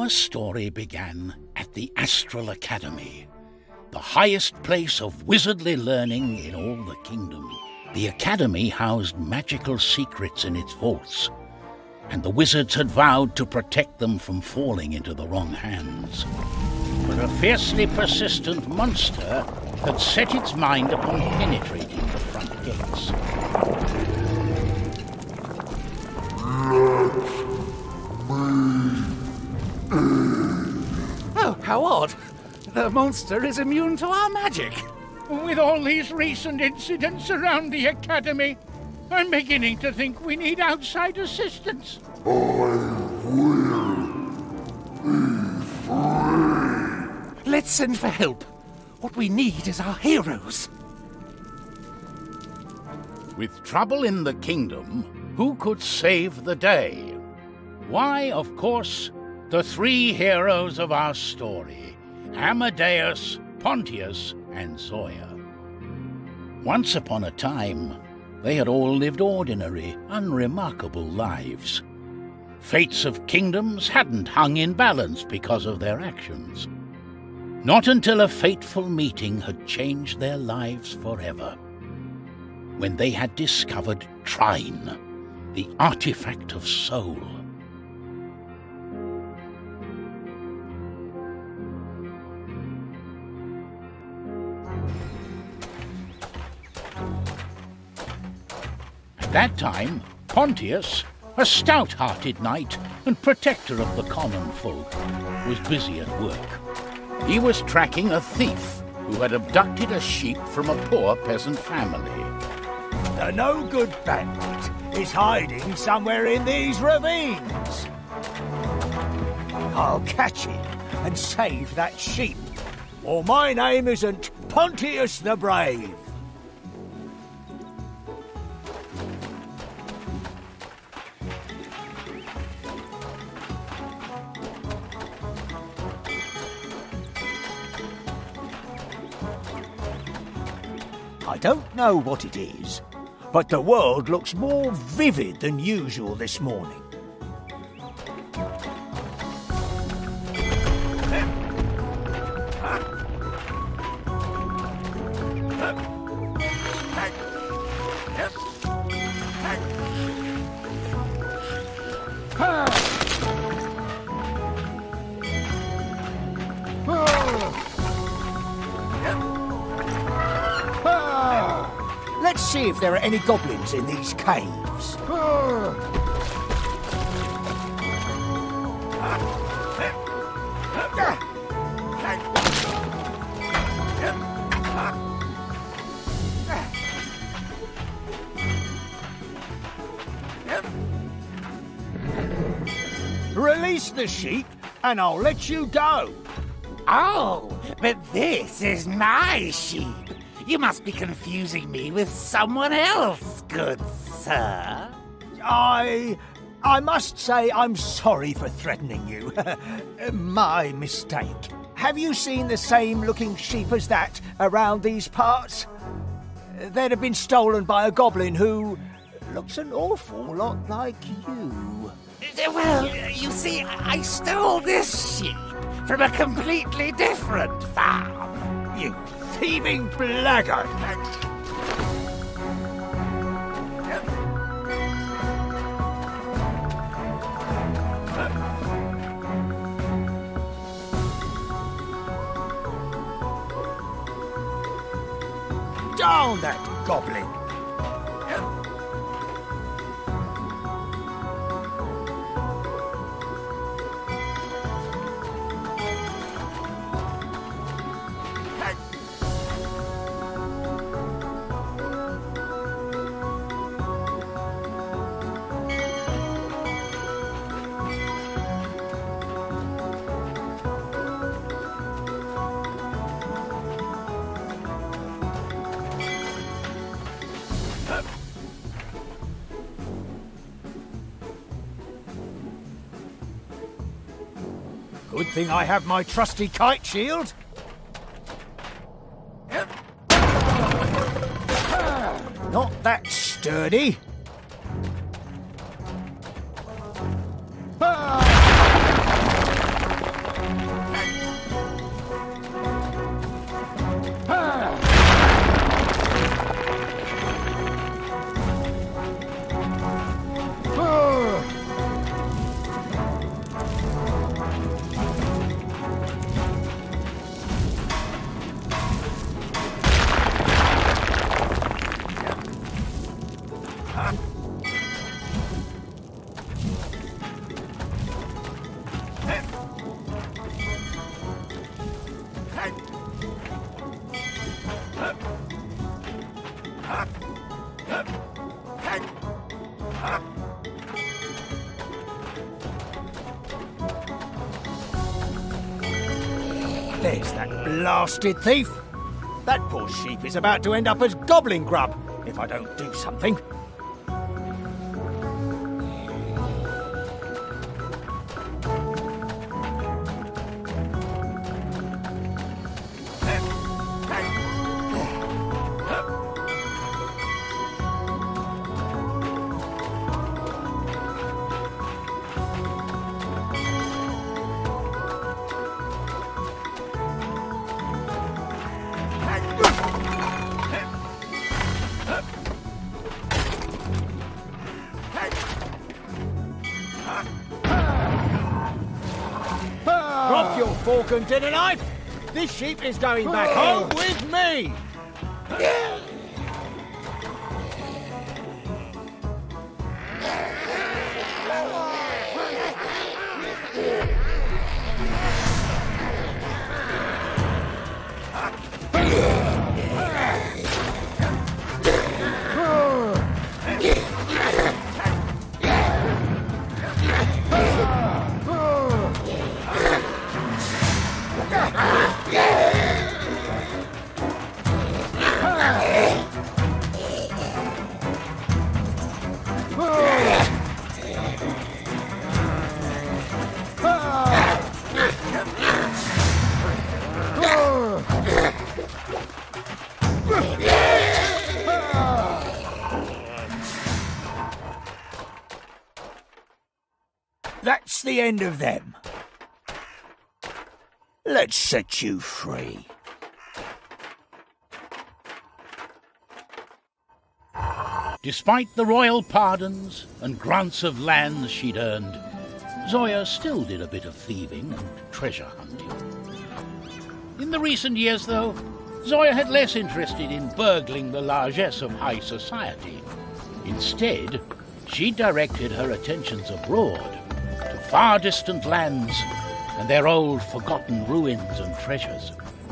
Our story began at the Astral Academy, the highest place of wizardly learning in all the kingdom. The Academy housed magical secrets in its vaults, and the wizards had vowed to protect them from falling into the wrong hands. But a fiercely persistent monster had set its mind upon penetrating the front gates. Oh, how odd. The monster is immune to our magic. With all these recent incidents around the Academy, I'm beginning to think we need outside assistance. I will be free. Let's send for help. What we need is our heroes. With trouble in the kingdom, who could save the day? Why, of course, the three heroes of our story, Amadeus, Pontius, and Zoya. Once upon a time, they had all lived ordinary, unremarkable lives. Fates of kingdoms hadn't hung in balance because of their actions. Not until a fateful meeting had changed their lives forever, when they had discovered Trine, the artifact of soul. At that time, Pontius, a stout-hearted knight and protector of the common folk, was busy at work. He was tracking a thief who had abducted a sheep from a poor peasant family. The no-good bandit is hiding somewhere in these ravines. I'll catch him and save that sheep, or my name isn't Pontius the Brave. I don't know what it is, but the world looks more vivid than usual this morning. Let's see if there are any goblins in these caves. Release the sheep and I'll let you go. Oh, but this is my sheep. You must be confusing me with someone else, good sir. I must say I'm sorry for threatening you. My mistake. Have you seen the same looking sheep as that around these parts? They'd have been stolen by a goblin who looks an awful lot like you. Well, you see, I stole this sheep from a completely different farm. You thieving blackguard! Down that goblin! Good thing I have my trusty kite shield. Not that sturdy. There's that blasted thief. That poor sheep is about to end up as goblin grub if I don't do something. Drop your fork and dinner knife! This sheep is going back home with me! That's the end of them. Let's set you free. Despite the royal pardons and grants of lands she'd earned, Zoya still did a bit of thieving and treasure hunting. In the recent years, though, Zoya had less interested in burgling the largesse of high society. Instead, she directed her attentions abroad, to far distant lands and their old forgotten ruins and treasures.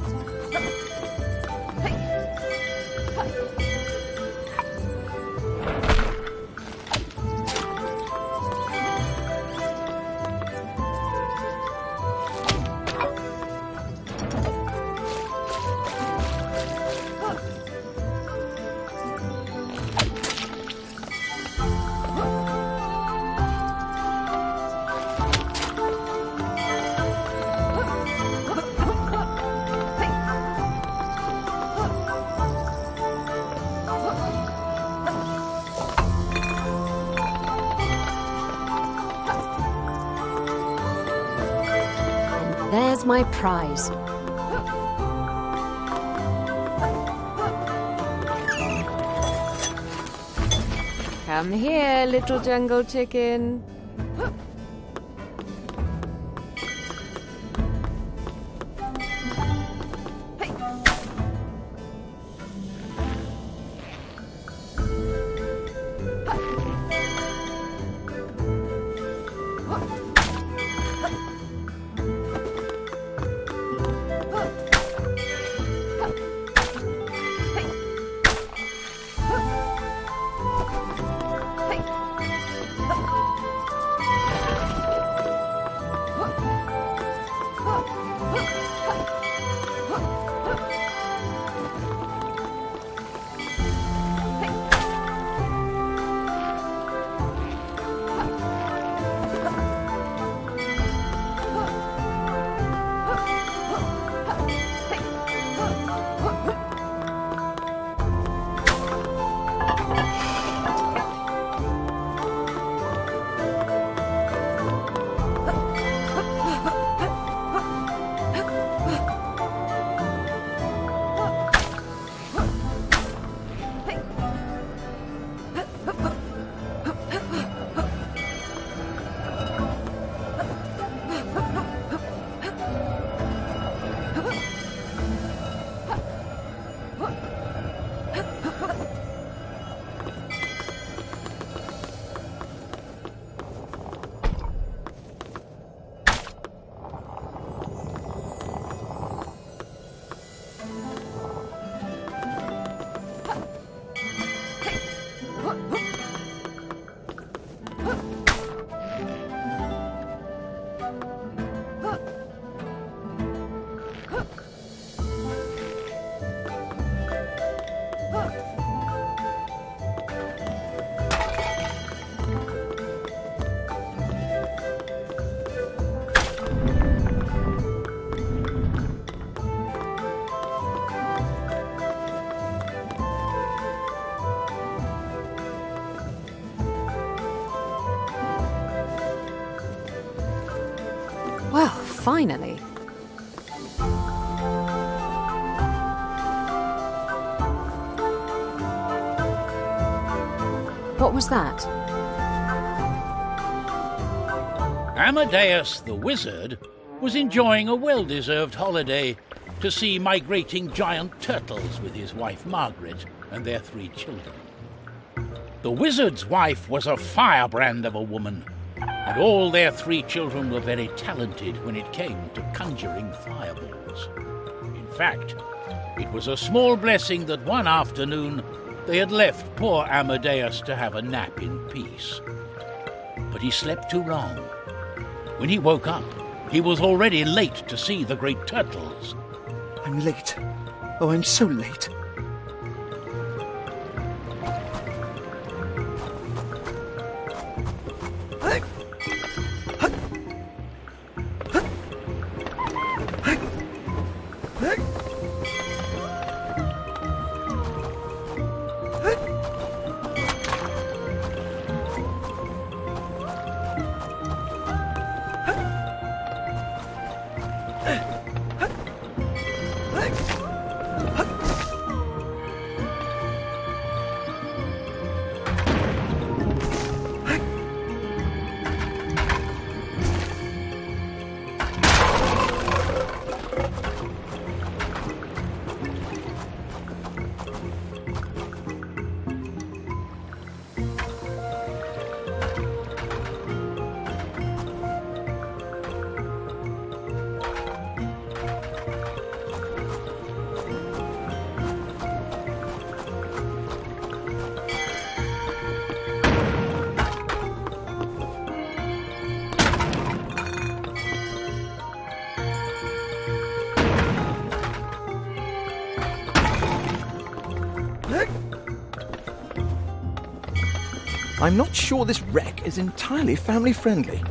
There's my prize. Come here, little jungle chicken. finally. What was that? Amadeus the wizard was enjoying a well-deserved holiday to see migrating giant turtles with his wife Margaret and their 3 children. The wizard's wife was a firebrand of a woman, and all their 3 children were very talented when it came to conjuring fireballs. In fact, it was a small blessing that one afternoon they had left poor Amadeus to have a nap in peace. But he slept too long. When he woke up, he was already late to see the great turtles. I'm late. Oh, I'm so late. I'm not sure this wreck is entirely family-friendly.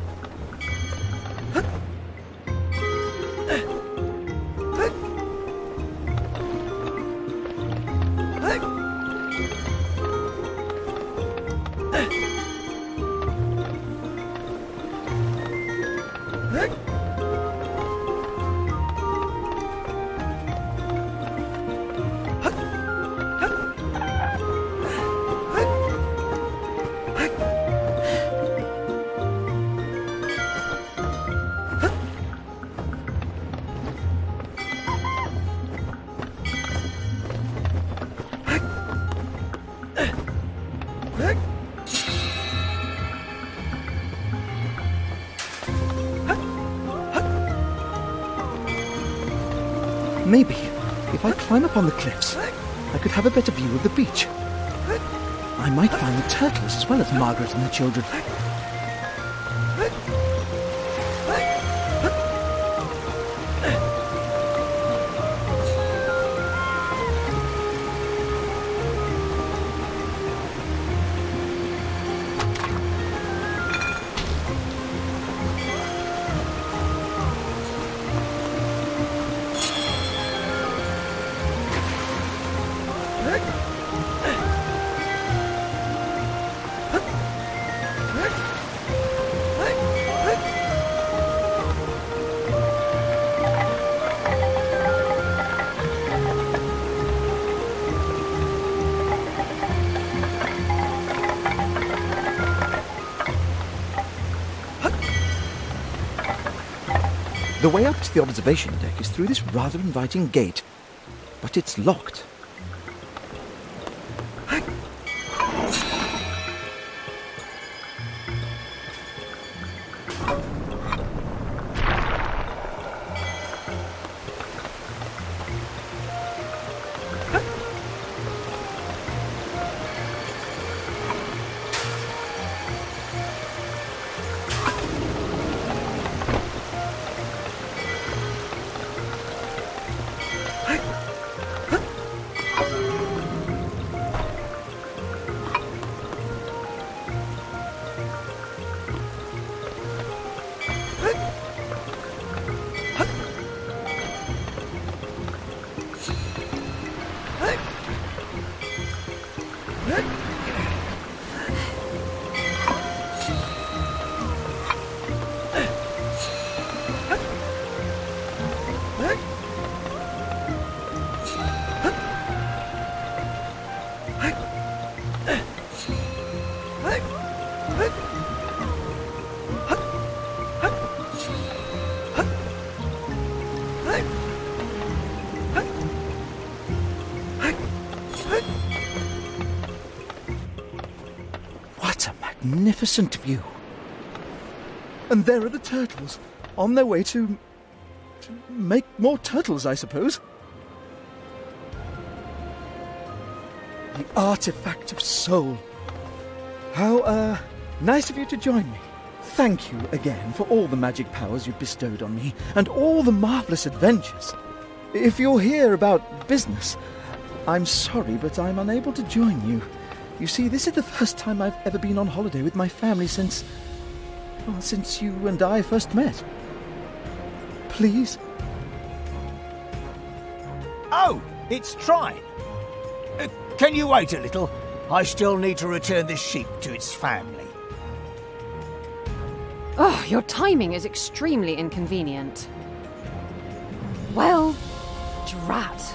Maybe, if I climb up on the cliffs, I could have a better view of the beach. I might find the turtles as well as Margaret and the children. The way up to the observation deck is through this rather inviting gate, but it's locked. What a magnificent view. And there are the turtles, on their way to make more turtles, I suppose. The artifact of soul. How, nice of you to join me. Thank you again for all the magic powers you've bestowed on me, and all the marvellous adventures. If you're here about business, I'm sorry, but I'm unable to join you. You see, this is the first time I've ever been on holiday with my family since you and I first met. Please? Oh, it's Trine. Can you wait a little? I still need to return this sheep to its family. Oh, your timing is extremely inconvenient. Well, drat.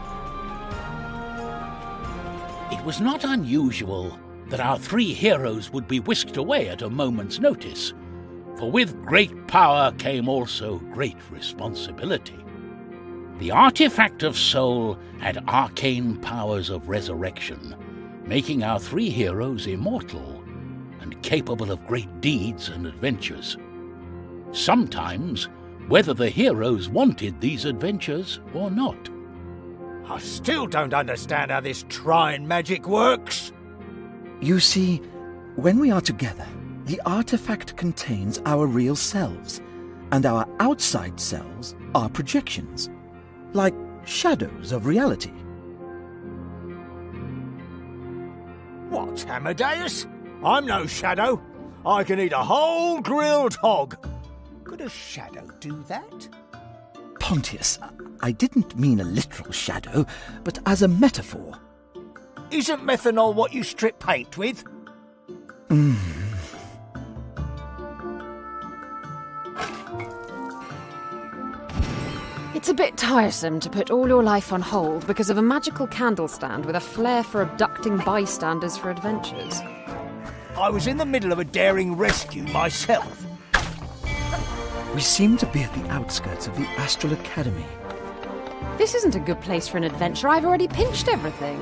It was not unusual that our three heroes would be whisked away at a moment's notice, for with great power came also great responsibility. The artifact of soul had arcane powers of resurrection, making our three heroes immortal and capable of great deeds and adventures. Sometimes, whether the heroes wanted these adventures or not. I still don't understand how this Trine magic works. You see, when we are together, the artifact contains our real selves, and our outside selves are projections, like shadows of reality. What, Amadeus? I'm no shadow. I can eat a whole grilled hog. Could a shadow do that? Pontius, I didn't mean a literal shadow, but as a metaphor. Isn't methanol what you strip paint with? It's a bit tiresome to put all your life on hold because of a magical candle stand with a flair for abducting bystanders for adventures. I was in the middle of a daring rescue myself. We seem to be at the outskirts of the Astral Academy. This isn't a good place for an adventure. I've already pinched everything.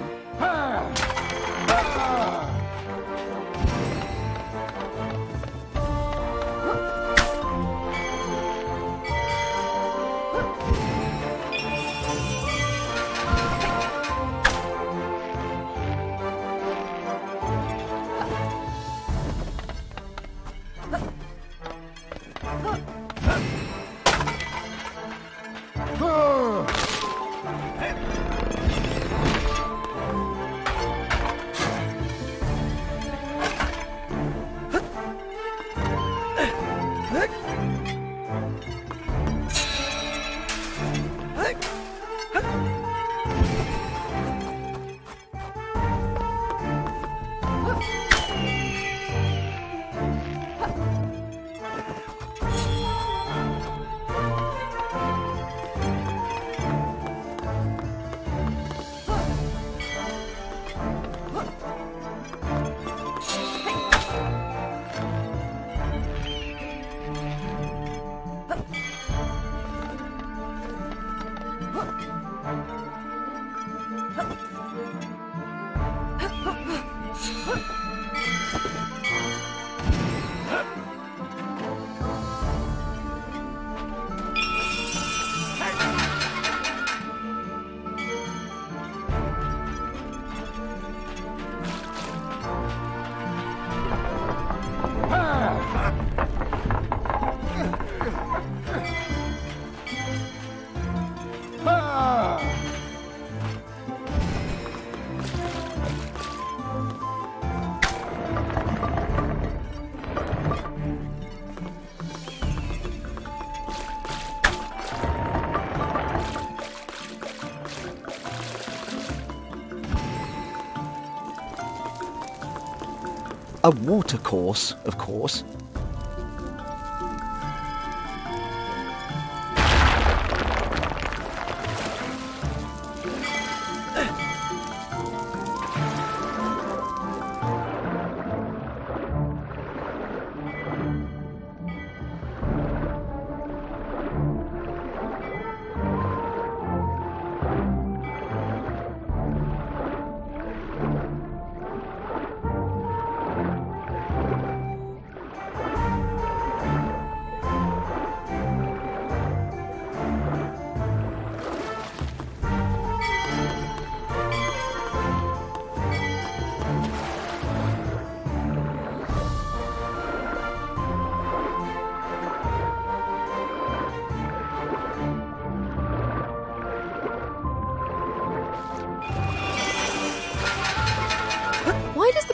A watercourse, of course.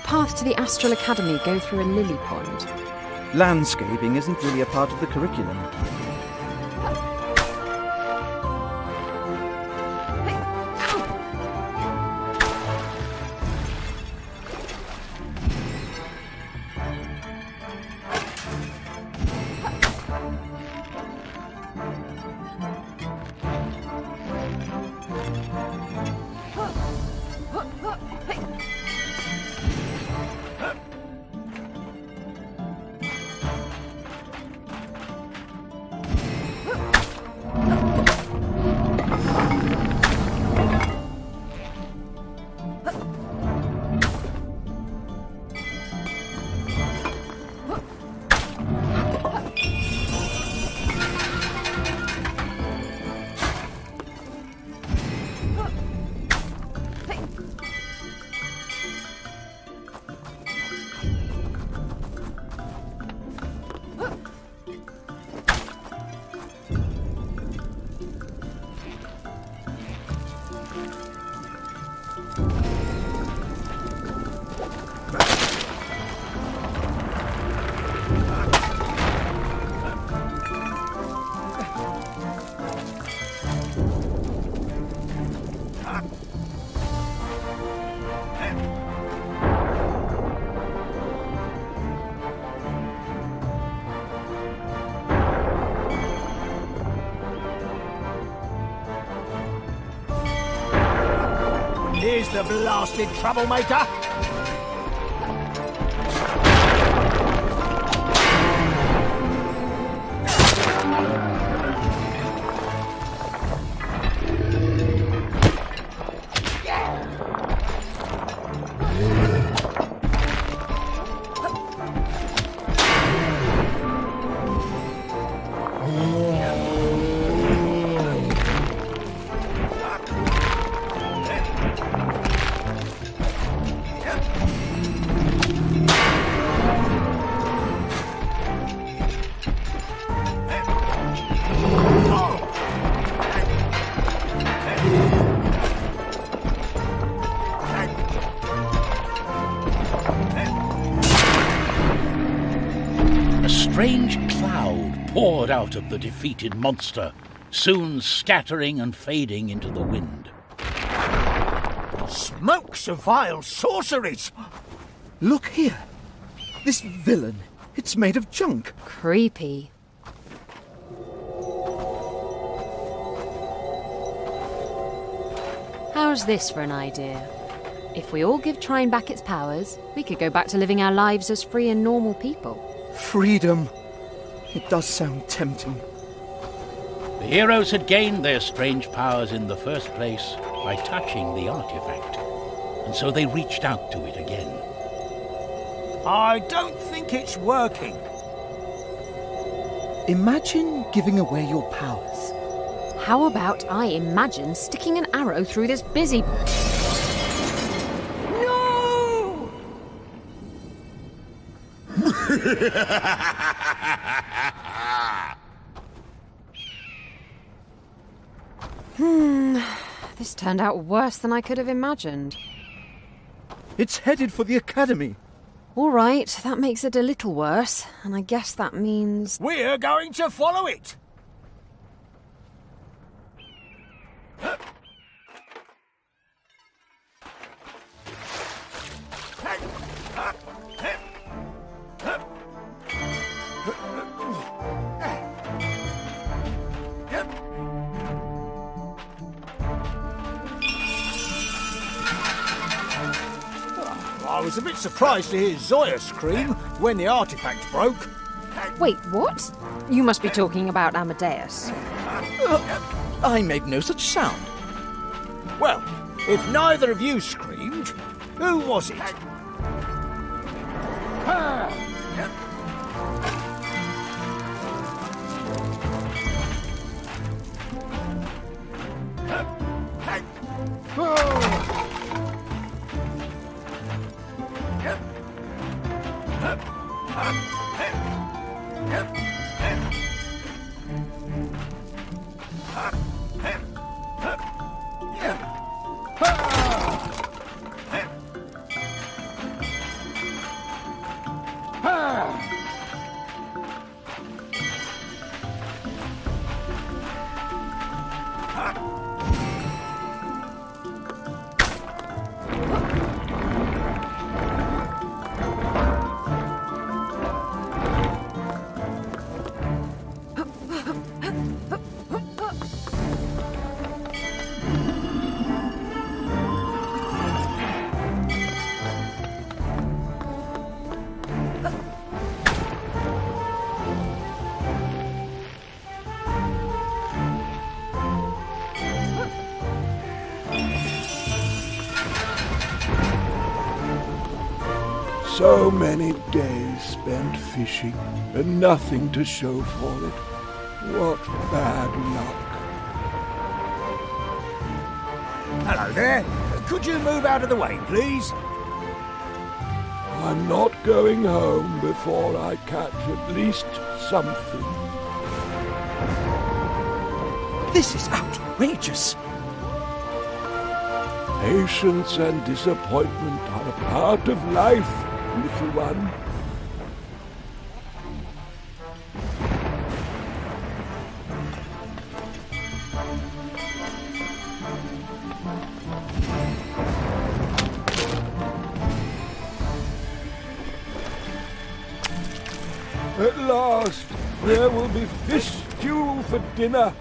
path to the Astral Academy go through a lily pond? Landscaping isn't really a part of the curriculum. Here's the blasted troublemaker! A strange cloud poured out of the defeated monster, soon scattering and fading into the wind. Smokes of vile sorceries! Look here. This villain. It's made of junk. Creepy. How's this for an idea? If we all give Trine back its powers, we could go back to living our lives as free and normal people. Freedom. It does sound tempting. The heroes had gained their strange powers in the first place by touching the artifact, and so they reached out to it again. I don't think it's working. Imagine giving away your powers. How about I imagine sticking an arrow through this busy... This turned out worse than I could have imagined. It's headed for the Academy. All right, that makes it a little worse, and I guess that means... We're going to follow it! I was a bit surprised to hear Zoya scream when the artifact broke. Wait, what? You must be talking about Amadeus. I made no such sound. Well, if neither of you screamed, who was it? So many days spent fishing, and nothing to show for it. What bad luck. Hello there. Could you move out of the way, please? I'm not going home before I catch at least something. This is outrageous. Patience and disappointment are a part of life, little one. At last, there will be fish stew for dinner.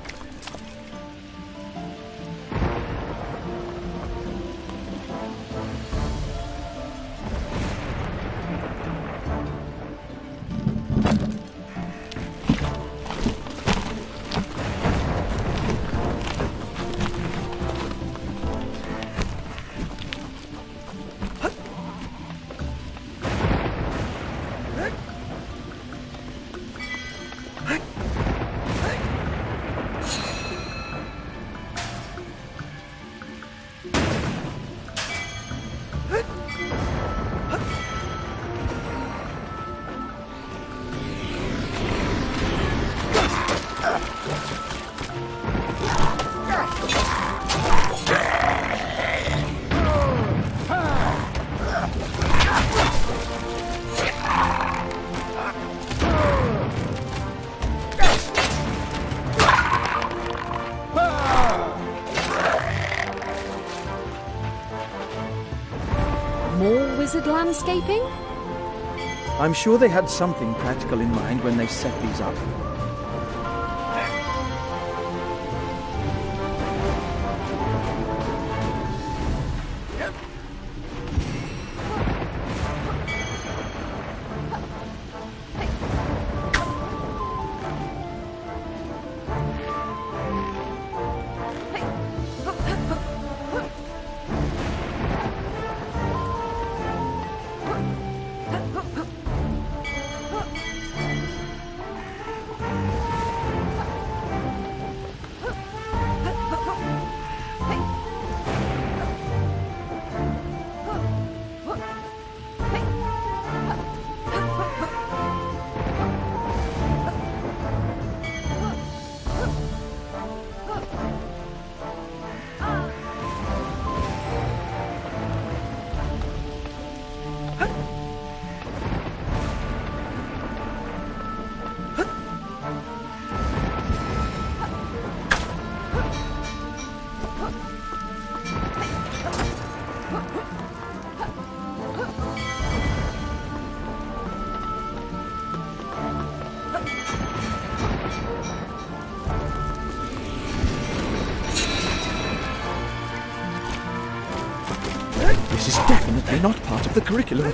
Wizard landscaping? I'm sure they had something practical in mind when they set these up. This is definitely not part of the curriculum.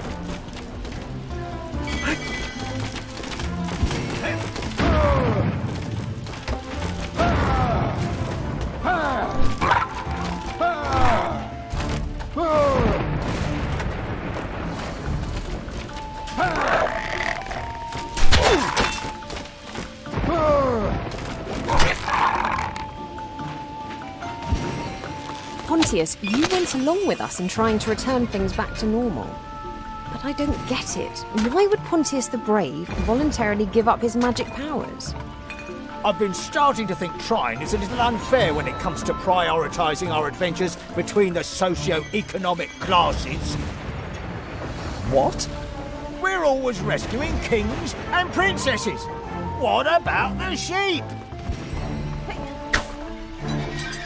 Pontius, you went along with us in trying to return things back to normal. But I don't get it. Why would Pontius the Brave voluntarily give up his magic powers? I've been starting to think Trine is a little unfair when it comes to prioritising our adventures between the socio-economic classes. What? We're always rescuing kings and princesses. What about the sheep?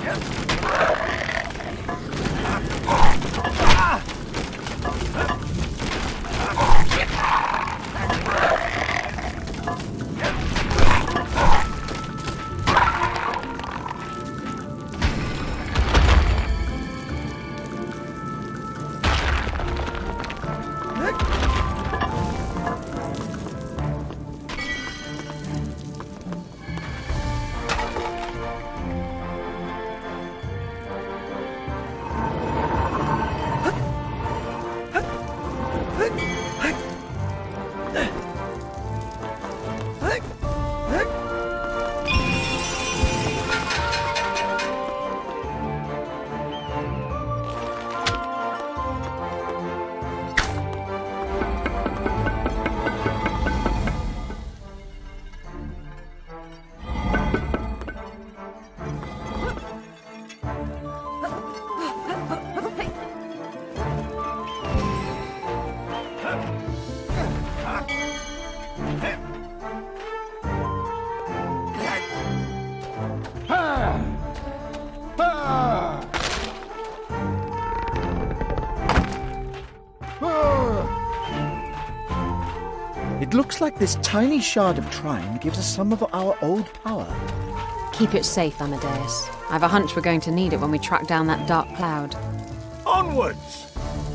It looks like this tiny shard of Trine gives us some of our old power. Keep it safe, Amadeus. I've a hunch we're going to need it when we track down that dark cloud. Onwards!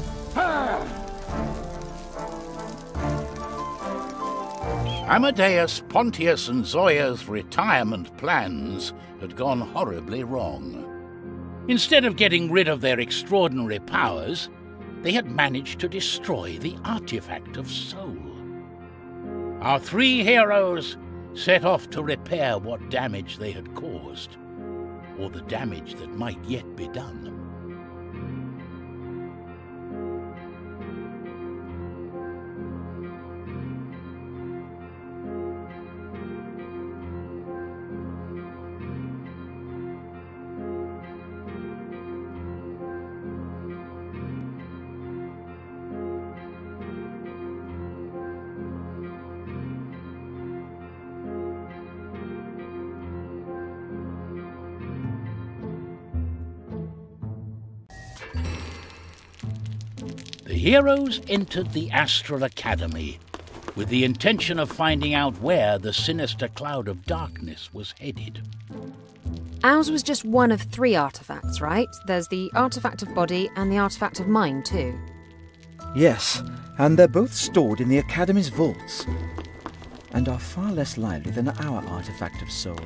Amadeus, Pontius and Zoya's retirement plans had gone horribly wrong. Instead of getting rid of their extraordinary powers, they had managed to destroy the artifact of soul. Our three heroes set off to repair what damage they had caused, or the damage that might yet be done. The heroes entered the Astral Academy with the intention of finding out where the sinister cloud of darkness was headed. Ours was just one of 3 artifacts, right? There's the artifact of body and the artifact of mind, too. Yes, and they're both stored in the Academy's vaults, and are far less lively than our artifact of soul.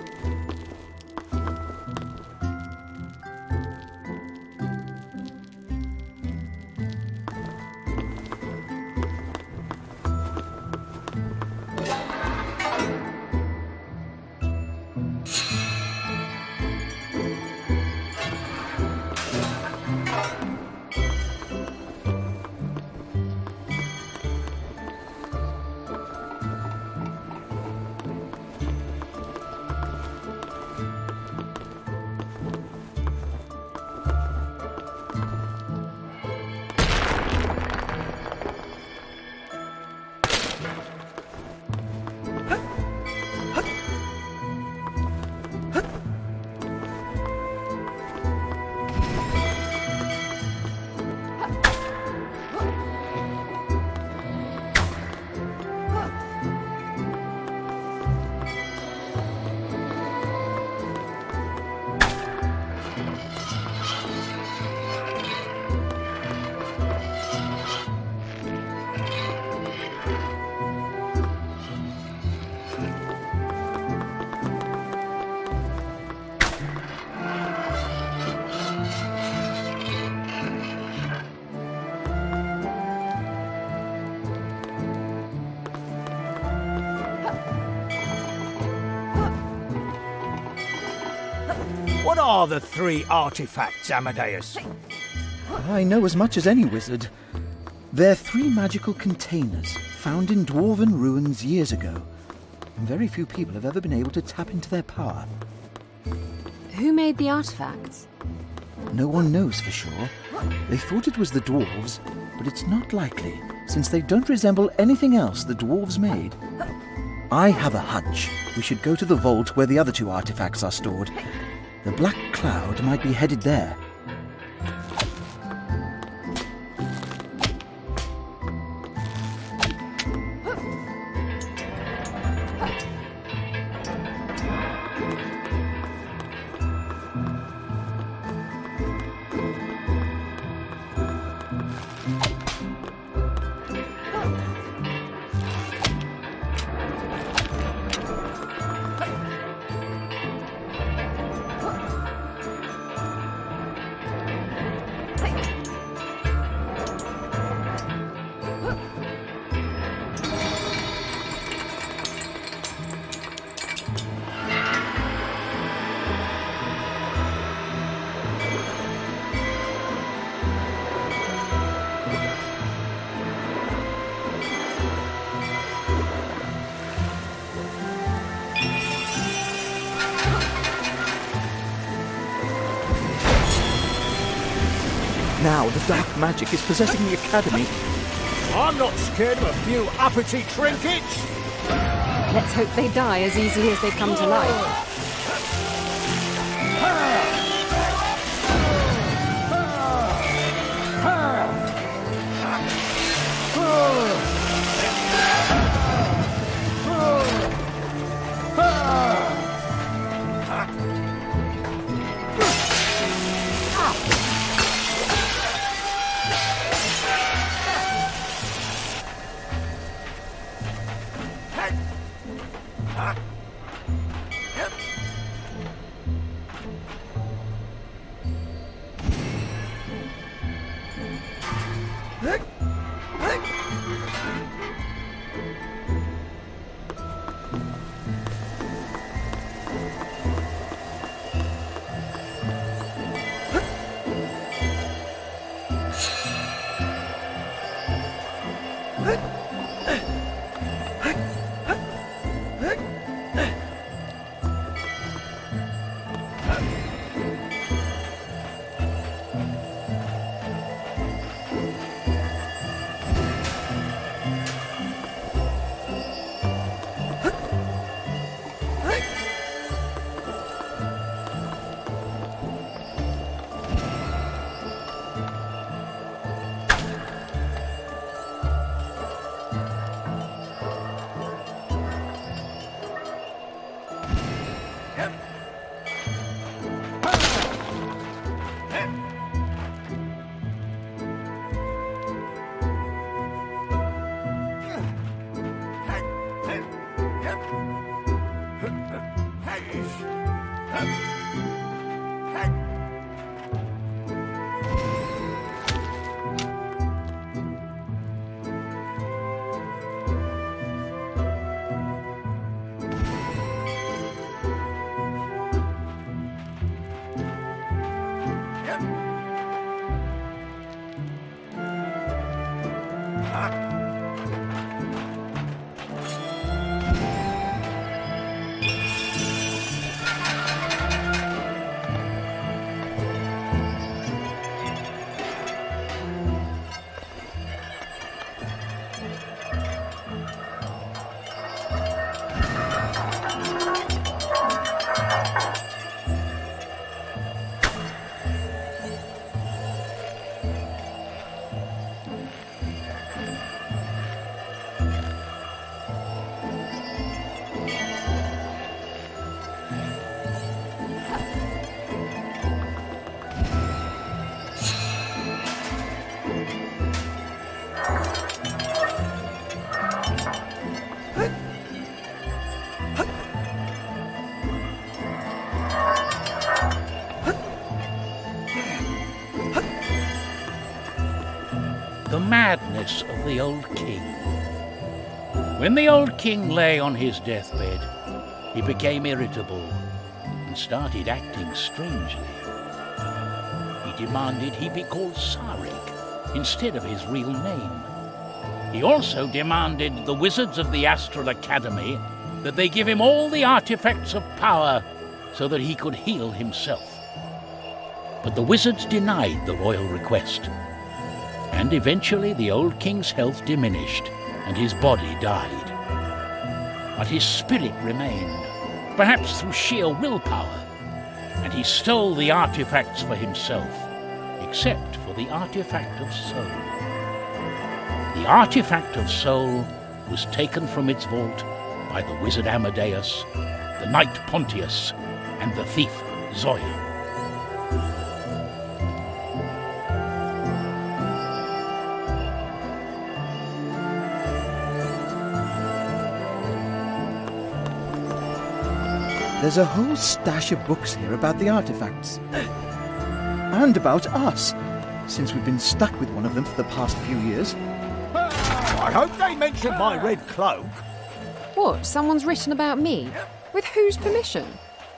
What are the 3 artifacts, Amadeus? I know as much as any wizard. They're 3 magical containers found in dwarven ruins years ago. And very few people have ever been able to tap into their power. Who made the artifacts? No one knows for sure. They thought it was the dwarves, but it's not likely, since they don't resemble anything else the dwarves made. I have a hunch we should go to the vault where the other 2 artifacts are stored. The black cloud might be headed there. Now the dark magic is possessing the Academy. I'm not scared of a few uppity trinkets. Let's hope they die as easily as they come to life. The madness of the old king. When the old king lay on his deathbed, he became irritable and started acting strangely. He demanded he be called Sarik instead of his real name. He also demanded the wizards of the Astral Academy that they give him all the artifacts of power so that he could heal himself. But the wizards denied the royal request, and eventually the old king's health diminished and his body died. But his spirit remained, perhaps through sheer willpower, and he stole the artifacts for himself, except for the artifact of soul. The artifact of soul was taken from its vault by the wizard Amadeus, the knight Pontius, and the thief Zoya. There's a whole stash of books here about the artifacts. And about us, since we've been stuck with one of them for the past few years. I hope they mention my red cloak. What, someone's written about me? With whose permission?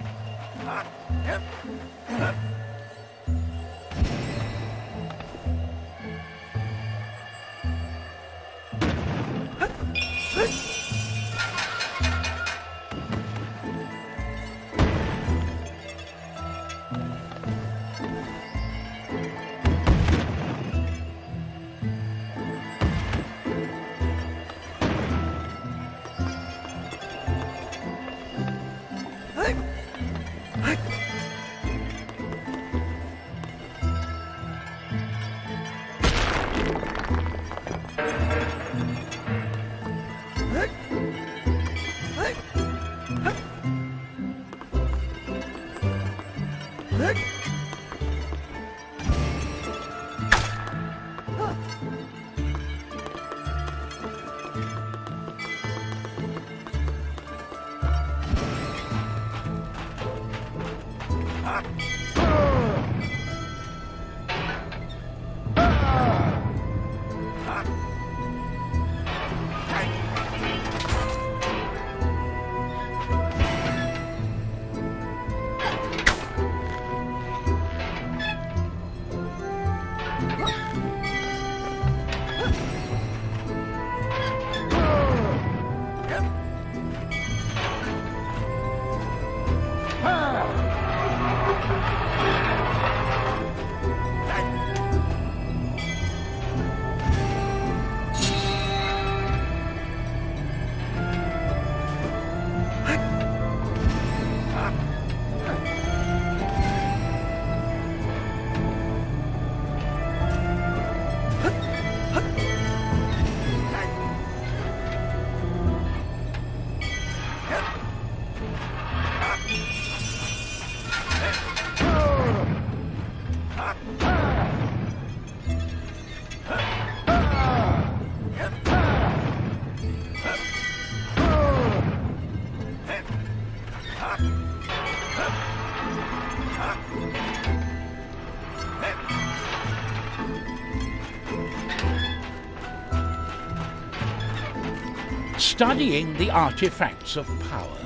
Studying the artifacts of power.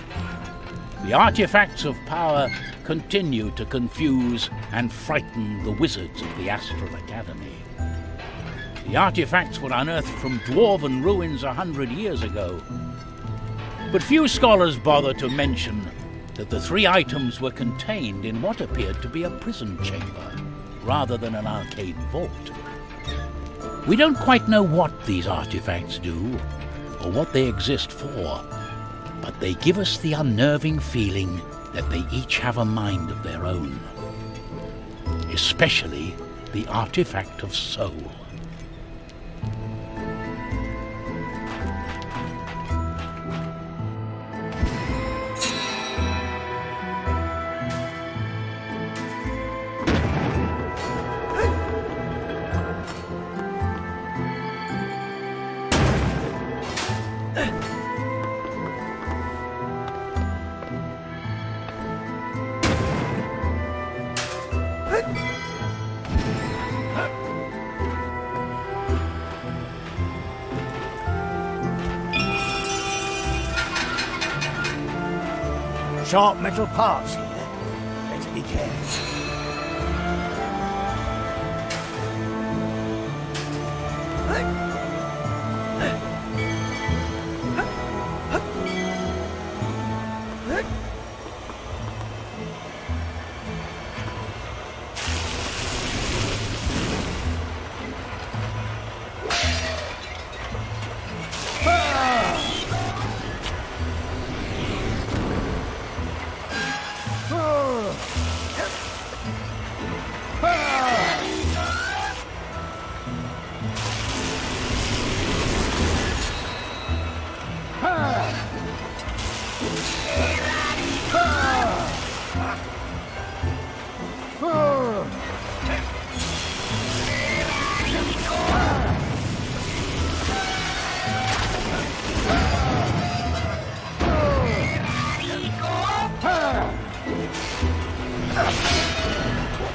The artifacts of power continue to confuse and frighten the wizards of the Astral Academy. The artifacts were unearthed from dwarven ruins 100 years ago, but few scholars bother to mention that the three items were contained in what appeared to be a prison chamber, rather than an arcade vault. We don't quite know what these artifacts do, or what they exist for, but they give us the unnerving feeling that they each have a mind of their own. Especially the artifact of soul. Sharp metal parts here. Better be careful.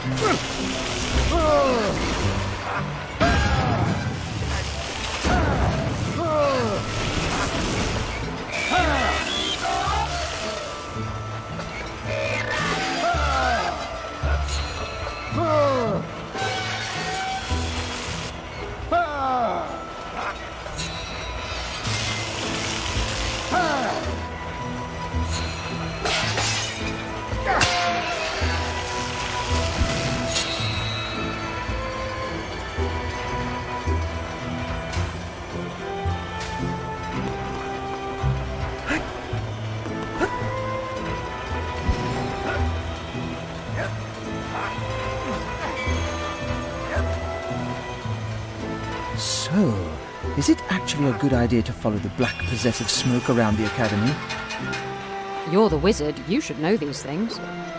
So, is it actually a good idea to follow the black possessive smoke around the Academy? You're the wizard, you should know these things.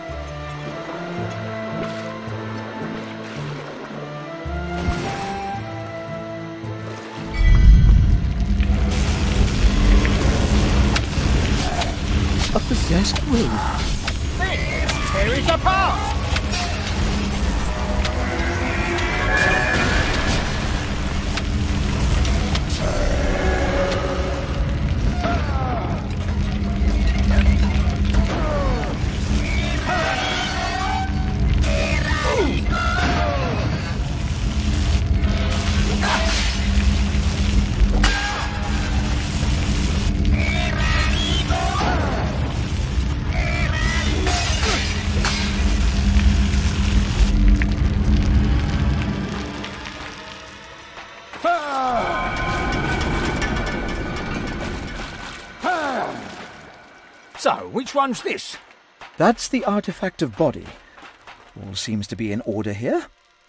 A possessed room. Tear it apart! So, which one's this? That's the artifact of body. All seems to be in order here.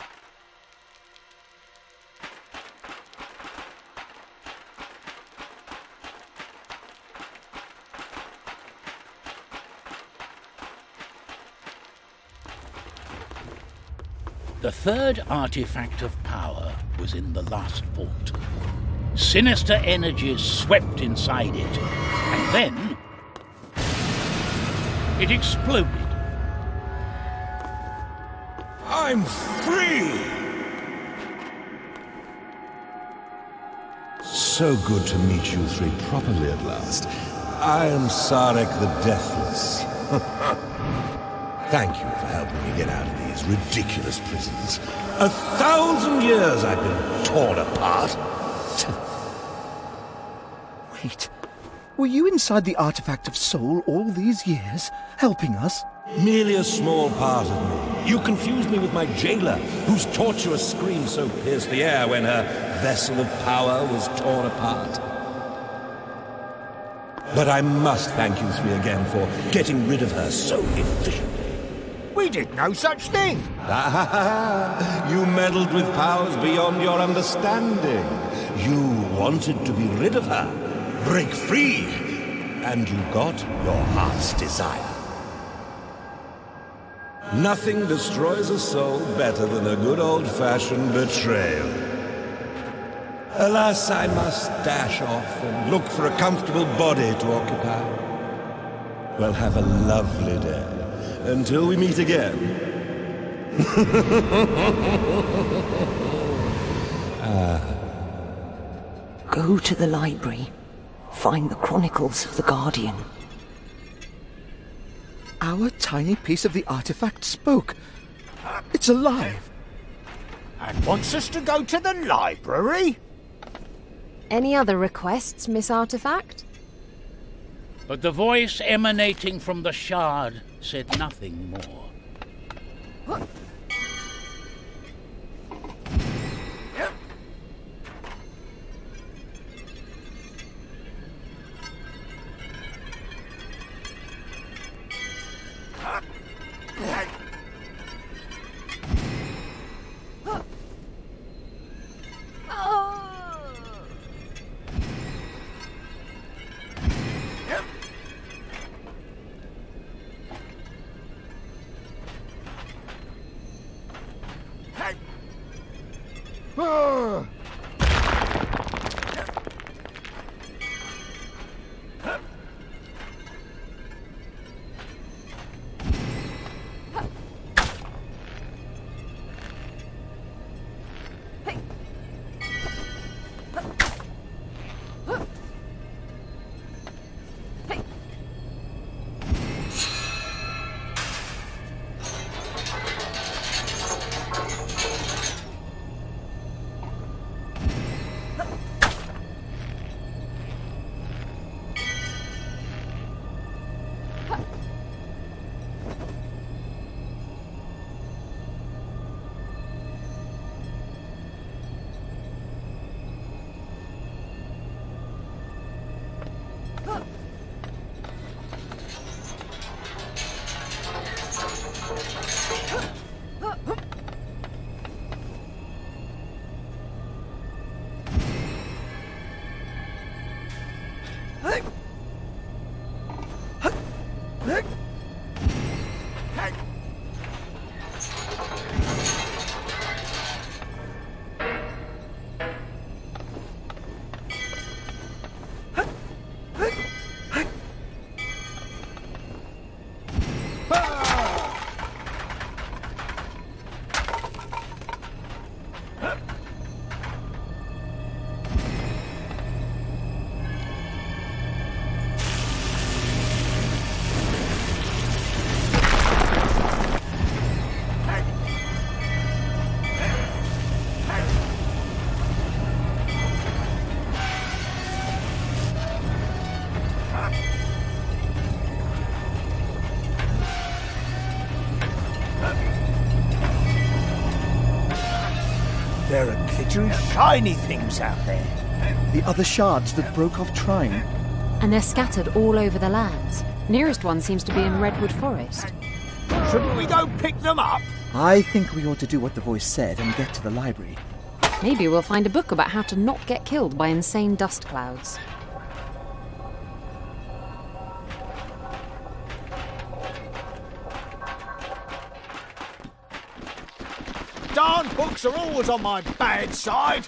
The third artifact of power was in the last vault. Sinister energies swept inside it, and then it exploded. I'm free! So good to meet you three properly at last. I am Sarek the Deathless. Thank you for helping me get out of these ridiculous prisons. 1,000 years I've been torn apart. Wait, were you inside the artifact of soul all these years, helping us? Merely a small part of me. You confused me with my jailer, whose tortuous scream so pierced the air when her vessel of power was torn apart. But I must thank you three again for getting rid of her so efficiently. We did no such thing. You meddled with powers beyond your understanding. You wanted to be rid of her, break free, and you got your heart's desire. Nothing destroys a soul better than a good old-fashioned betrayal. Alas, I must dash off and look for a comfortable body to occupy. Well, have a lovely day. Until we meet again. Go to the library. Find the Chronicles of the Guardian. Our tiny piece of the artifact spoke. It's alive. And wants us to go to the library? Any other requests, Miss Artifact? But the voice emanating from the shard said nothing more. What? There are glittery, shiny things out there. The other shards that broke off Trine. And they're scattered all over the lands. Nearest one seems to be in Redwood Forest. Shouldn't we go pick them up? I think we ought to do what the voice said and get to the library. Maybe we'll find a book about how to not get killed by insane dust clouds. Darn books are always on my bad side.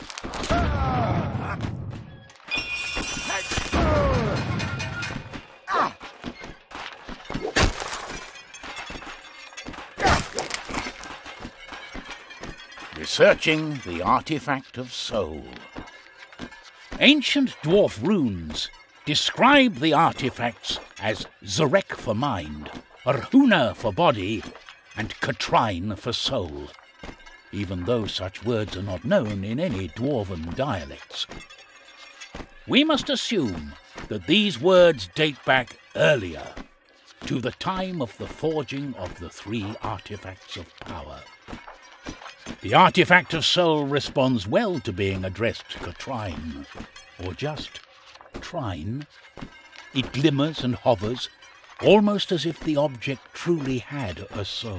Researching the artifact of soul. Ancient dwarf runes describe the artifacts as Zarek for mind, Arhuna for body, and Katrine for soul, even though such words are not known in any dwarven dialects. We must assume that these words date back earlier, to the time of the forging of the 3 artifacts of power. The artifact of soul responds well to being addressed to Trine, or just Trine. It glimmers and hovers, almost as if the object truly had a soul.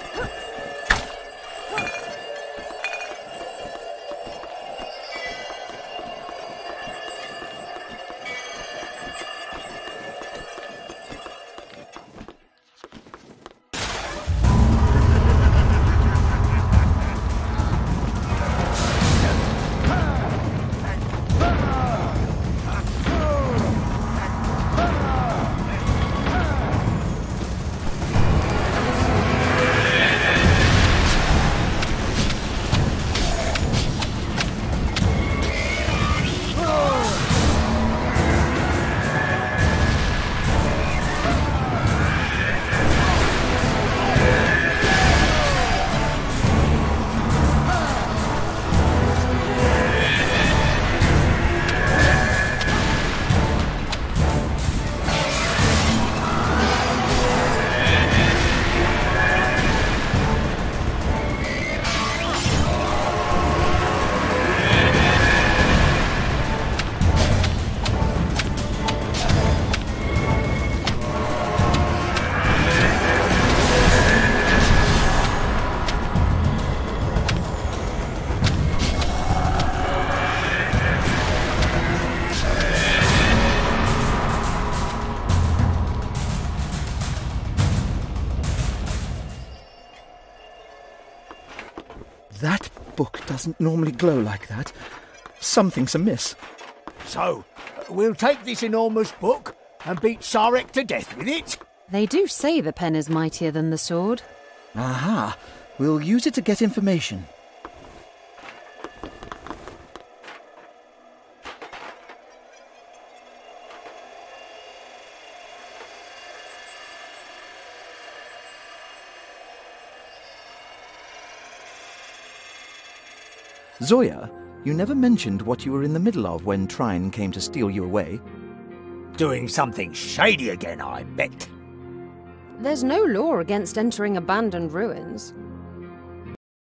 That book doesn't normally glow like that. Something's amiss. So, we'll take this enormous book and beat Sarek to death with it? They do say the pen is mightier than the sword. Aha! We'll use it to get information. Zoya, you never mentioned what you were in the middle of when Trine came to steal you away. Doing something shady again, I bet. There's no law against entering abandoned ruins.